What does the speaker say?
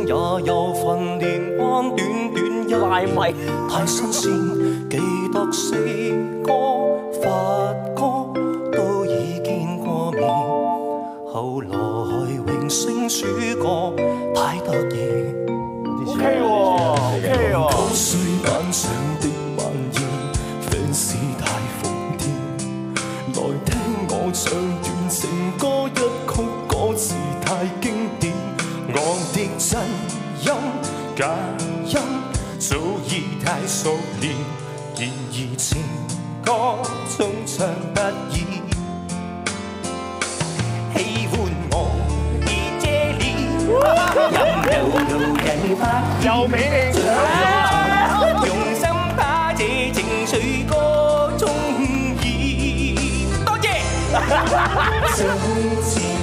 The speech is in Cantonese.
也有份年關短短一米，太新鮮。記得四哥發哥都已見過面，後來榮升主角太得意。 OK 喎，OK 喎。 九歲晚上的晚宴 ，fans 太瘋癲，來聽我唱段情歌一曲，歌詞太經典。我的真音假音早已太熟練，然而情歌中唱不易。喜歡我而這臉，任路人發又俾你用心把這情緒歌中意。多謝。